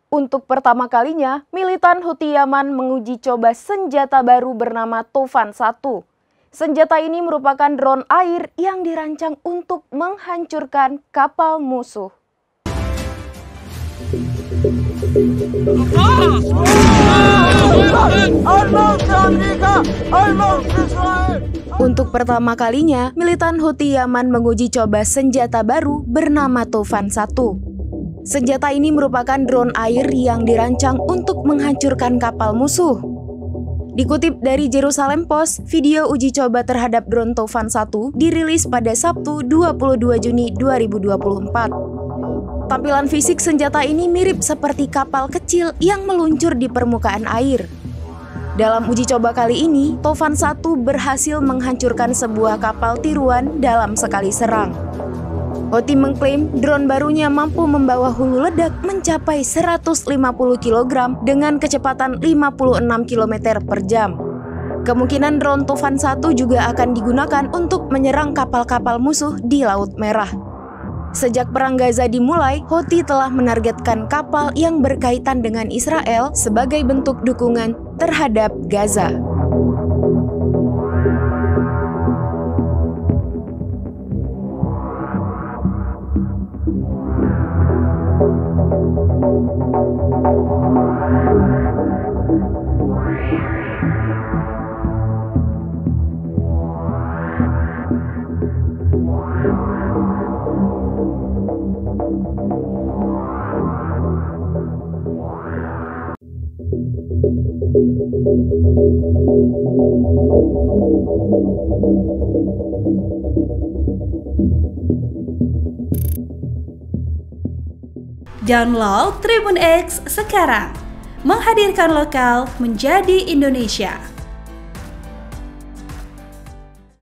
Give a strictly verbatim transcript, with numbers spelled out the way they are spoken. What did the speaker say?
Untuk pertama kalinya, militan Houthi Yaman menguji coba senjata baru bernama Toufan satu. Senjata ini merupakan drone air yang dirancang untuk menghancurkan kapal musuh. Untuk pertama kalinya, militan Houthi Yaman menguji coba senjata baru bernama Toufan satu. Senjata ini merupakan drone air yang dirancang untuk menghancurkan kapal musuh. Dikutip dari Jerusalem Post, video uji coba terhadap drone Toufan satu dirilis pada Sabtu dua puluh dua Juni dua ribu dua puluh empat. Tampilan fisik senjata ini mirip seperti kapal kecil yang meluncur di permukaan air. Dalam uji coba kali ini, Toufan satu berhasil menghancurkan sebuah kapal tiruan dalam sekali serang. Houthi mengklaim drone barunya mampu membawa hulu ledak mencapai seratus lima puluh kilogram dengan kecepatan lima puluh enam kilometer per jam. Kemungkinan drone Toufan satu juga akan digunakan untuk menyerang kapal-kapal musuh di Laut Merah. Sejak Perang Gaza dimulai, Houthi telah menargetkan kapal yang berkaitan dengan Israel sebagai bentuk dukungan terhadap Gaza. Download Tribun X sekarang, menghadirkan lokal menjadi Indonesia.